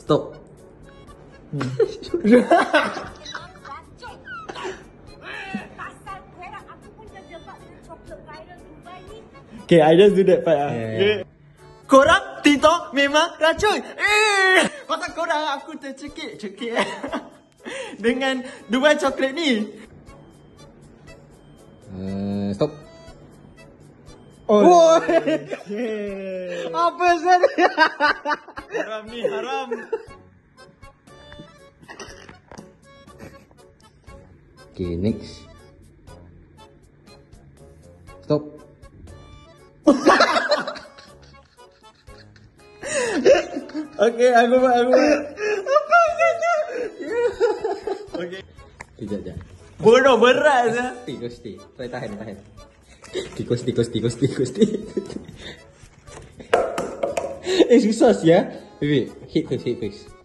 Stop. Okay, I just do that part. Yeah. Korang TikTok memang racun. Pasal korang aku tercekik dengan dua coklat ni. Stop. Oh. Apa sih? Haram ni, haram. Okay, next. Stop. Okay, aku buat. Apa kata? Okay. Sekejap. Bodoh berat sah. Stay. Try tahan. Tikus. Susah sih ya. Wait, hit first.